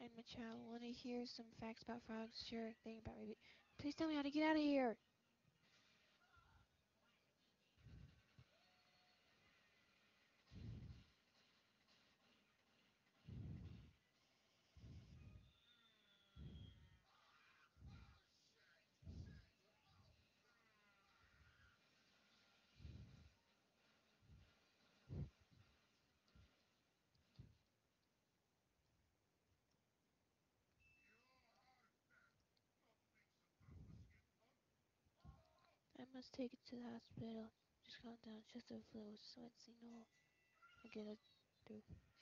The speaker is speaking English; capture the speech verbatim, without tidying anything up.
I'm a child. Want to hear some facts about frogs? Sure. Think about maybe. Please tell me how to get out of here. I must take it to the hospital. Just calm down. It's just a flu. So it's, you know, I get it through.